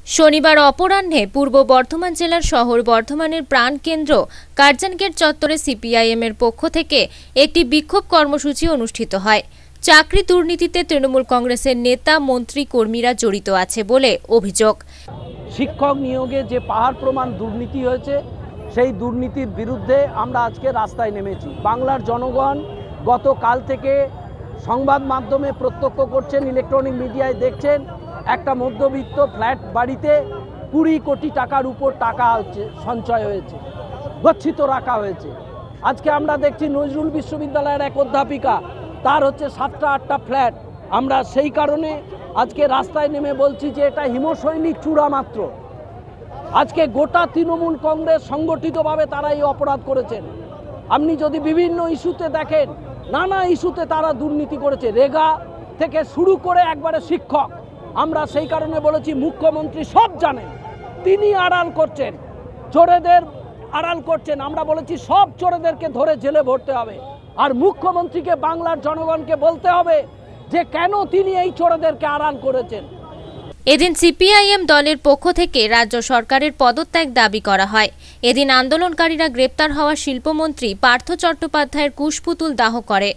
শনিবার অপরাহ্নে পূর্ব বর্ধমান জেলার শহর বর্ধমানের প্রাণকেন্দ্র কার্জন-গেট চত্বরে সিপিআইএম এর পক্ষ থেকে একটি বিক্ষোভ কর্মসূচি অনুষ্ঠিত হয়। চাকরি দুর্নীতিতে তৃণমূল কংগ্রেসের নেতা মন্ত্রী কর্মীরা জড়িত আছে বলে অভিযোগ। শিক্ষক নিয়োগে যে পাহাড় প্রমাণ দুর্নীতি হয়েছে সেই দুর্নীতির বিরুদ্ধে আমরা আজকে রাস্তায় নেমেছি। বাংলার জনগণ গতকাল থেকে সংবাদ মাধ্যমে প্রত্যক্ষ করছেন, ইলেকট্রনিক মিডিয়ায় দেখছেন, একটা মধ্যবিত্ত ফ্ল্যাট বাড়িতে 20 কোটি টাকার উপর টাকা সঞ্চয় হয়েছে, গচ্ছিত রাখা হয়েছে। আজকে আমরা দেখছি নজরুল বিশ্ববিদ্যালয়ের এক অধ্যাপিকা, তার 7টা-8টা ফ্ল্যাট। আমরা সেই কারণে আজকে রাস্তায় নেমে বলছি যে এটা হিমশৈলী চূড়া মাত্র। আজকে গোটা তৃণমূল কংগ্রেস সংগঠিতভাবে তারা এই অপরাধ করেছেন। আপনি যদি বিভিন্ন ইস্যুতে দেখেন, নানা ইস্যুতে তারা দুর্নীতি করেছে, রেগা থেকে শুরু করে একবারে শিক্ষক। আমরা সেই কারণে বলেছি মুখ্যমন্ত্রী সব জানেন, তিনি আড়াল করছেন, চোরেদের আড়াল করছেন। আমরা বলেছি সব চোরেদেরকে ধরে জেলে ভরতে হবে, আর মুখ্যমন্ত্রীকে বাংলার জনগণকে বলতে হবে যে কেন তিনি এই চোরেদেরকে আড়াল করেছেন। এদিন সিপিআইএম দলের পক্ষ থেকে রাজ্য সরকারের পদত্যাগ দাবি করা হয়। এদিন আন্দোলনকারীরা গ্রেপ্তার হওয়া শিল্পমন্ত্রী পার্থ চট্টোপাধ্যায়ের কুশপুতুল দাহ করে।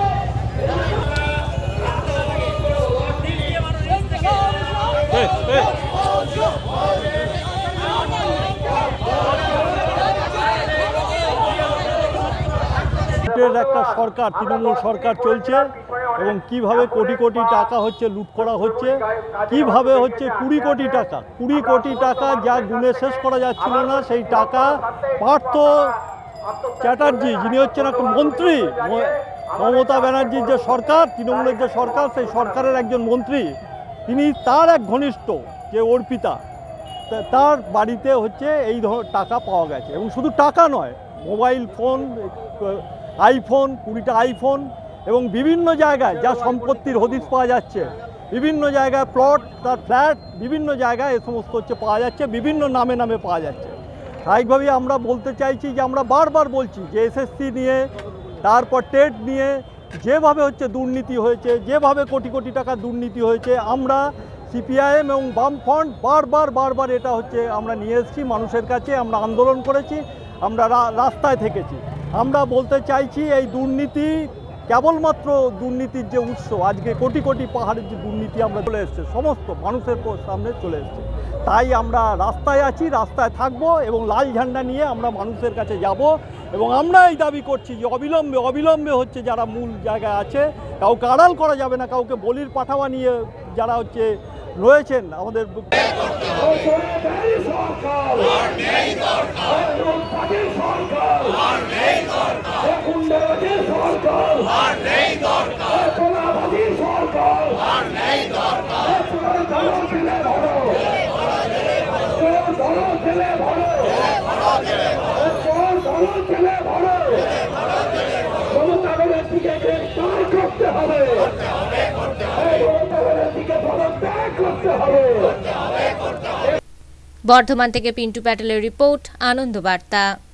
একটা সরকার, তৃণমূল সরকার চলছে এবং কিভাবে কোটি কোটি টাকা লুট করা হচ্ছে, কিভাবে 20 কোটি টাকা যা গুণে শেষ করা যাচ্ছিল না, সেই টাকা পার্থ চ্যাটার্জি, যিনি হচ্ছেন একটা মন্ত্রী, মমতা ব্যানার্জির যে সরকার, তৃণমূলের যে সরকার, সেই সরকারের একজন মন্ত্রী, তিনি তার এক ঘনিষ্ঠ যে অর্পিতা, তার বাড়িতে এই টাকা পাওয়া গেছে। এবং শুধু টাকা নয়, মোবাইল ফোন, আইফোন, 20টা আইফোন, এবং বিভিন্ন জায়গায় যা সম্পত্তির হদিশ পাওয়া যাচ্ছে, বিভিন্ন জায়গায় প্লট, তার ফ্ল্যাট, বিভিন্ন জায়গায় এ সমস্ত পাওয়া যাচ্ছে, বিভিন্ন নামে নামে পাওয়া যাচ্ছে। স্বাভাবিকভাবেই আমরা বলতে চাইছি যে আমরা বারবার বলছি যে এসএসসি নিয়ে, তারপর টেট নিয়ে যেভাবে দুর্নীতি হয়েছে, যেভাবে কোটি কোটি টাকা দুর্নীতি হয়েছে, আমরা সিপিআইএম এবং বামফ্রন্ট বারবার এটা আমরা নিয়ে এসেছি মানুষের কাছে। আমরা আন্দোলন করেছি, আমরা রাস্তায় থেকেছি। আমরা বলতে চাইছি এই দুর্নীতি কেবলমাত্র দুর্নীতির যে উৎস, আজকে কোটি কোটি পাহাড়ের যে দুর্নীতি আমরা চলে এসছে, সমস্ত মানুষের সামনে চলে এসছে। তাই আমরা রাস্তায় আছি, রাস্তায় থাকবো এবং লাল ঝান্ডা নিয়ে আমরা মানুষের কাছে যাব। এবং আমরা এই দাবি করছি যে অবিলম্বে যারা মূল জায়গায় আছে, কাউকে আড়াল করা যাবে না, কাউকে বলির পাঠাওয়া নিয়ে যারা রয়েছেন আমাদের বর্ধমান থেকে পিন্টু প্যাটেলের রিপোর্ট, আনন্দ বার্তা।